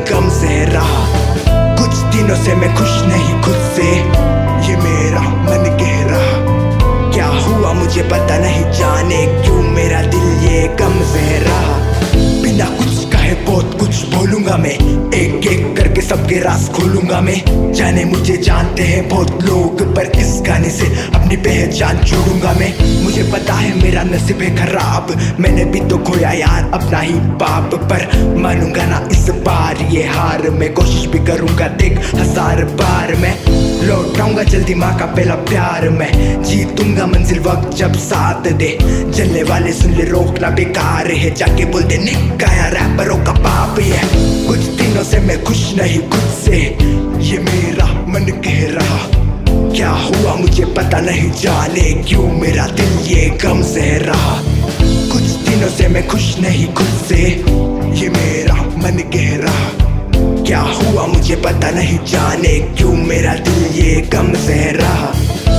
गम सह रहा। कुछ दिनों से मैं खुश नहीं खुद से, ये मेरा मन कह रहा। क्या हुआ मुझे पता नहीं, जाने क्यों मेरा दिल ये गम सह रहा। बिना कुछ कहे बहुत कुछ बोलूंगा मैं, एक एक करके सबके राज खोलूंगा मैं। जाने मुझे जानते हैं बहुत लोग, पर इस गाने से अपनी पहचान जोड़ूंगा मैं। मुझे पता है मेरा नसीब है खराब, मैंने भी तो खोया यार अपना ही बाप, पर मानूंगा ना इस बार ये हार। मैं कोशिश भी करूंगा देख 1000 बार, मैं लौटाऊंगा जल्दी माँ का पहला प्यार। मैं जीतूंगा मंजिल वक्त जब साथ दे, जलने वाले सुन ले रोकना बेकार है। जाके बोल दे निकाया रैपरों का बाप ये। कुछ दिनों से मैं खुश नहीं खुद से, ये मेरा मन कह रहा। क्या हुआ मुझे पता नहीं, जाने क्यों मेरा दिल ये गम सह रहा। कुछ दिनों से मैं खुश नहीं खुद से, ये मेरा मन कह रहा। क्या हुआ मुझे पता नहीं, जाने क्यों मेरा दिल ये गम सह रहा।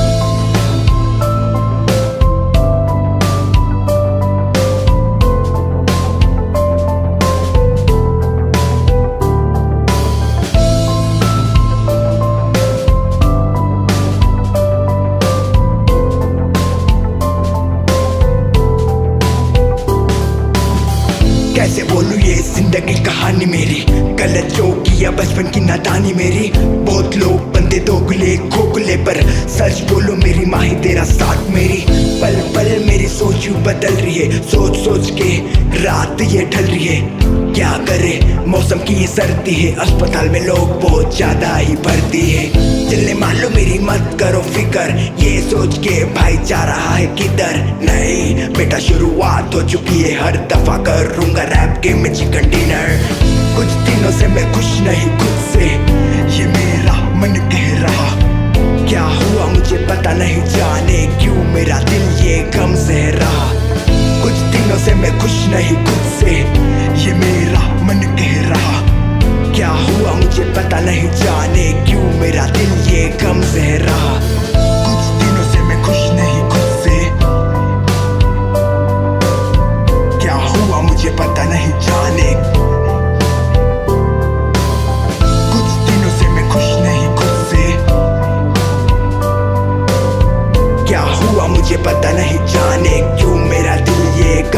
कैसे बोलूं ये जिंदगी कहानी मेरी, गलत जो किया बचपन की नादानी मेरी। बहुत लोग बंदे दोगले खोखले, पर सच बोलो मेरी माँ ही तेरा साथ मेरी। पल पल मेरी सोच यूं बदल रही है, सोच सोच के रात ये ढल रही है। क्या करे मौसम की ये सर्दी है, अस्पताल में लोग बहुत ज्यादा ही भर्ती है। चलने मान लो मेरी मत करो फिकर, ये सोच के भाई जा रहा है किधर। नहीं बेटा शुरुआत हो चुकी है, हर दफा करूंगा रैप गेम में चिकन डिनर। कुछ दिनों से मैं खुश नहीं खुद से, ये मेरा मन कह रहा। क्या हुआ मुझे पता नहीं, जाने क्यों मेरा दिल ये गम सह रहा। कुछ दिनों से मैं खुश नहीं खुद से, ये मेरा मन कह रहा। क्या हुआ मुझे पता नहीं, जाने क्यों मेरा दिल ये गम सह रहा। कुछ दिनों से मैं खुश नहीं खुद से, क्या हुआ मुझे पता नहीं, जाने। कुछ दिनों से मैं खुश नहीं खुद से, क्या हुआ मुझे पता नहीं, जाने क्यों मेरा दिल ये